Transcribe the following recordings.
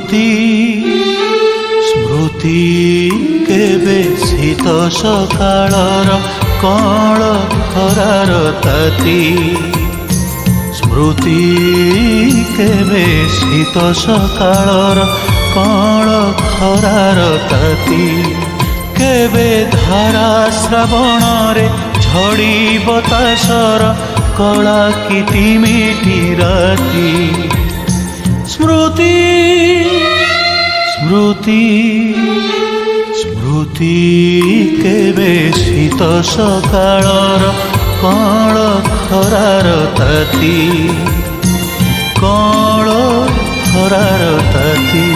स्मृति स्मृति केबे शीत सकाळर कळ खरार ताती स्मृति केबे शीत सकाळर कळ खरार ताती केबे धारा श्रावण रे झड़ी बतासर कला किटिमिटी राती स्मृति स्मृति स्मृति केबे शीत सकाळर कळ खरार ताती कळ खरार ताती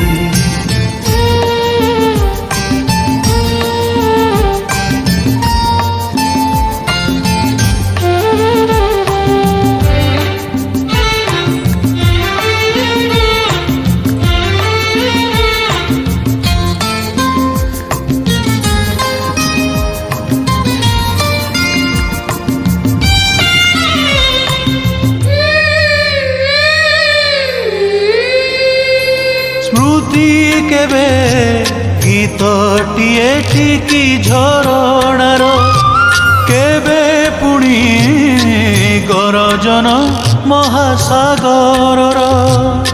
केबे गीतटिए ठिकी झरणार केबे पुणी गरजन महासागरर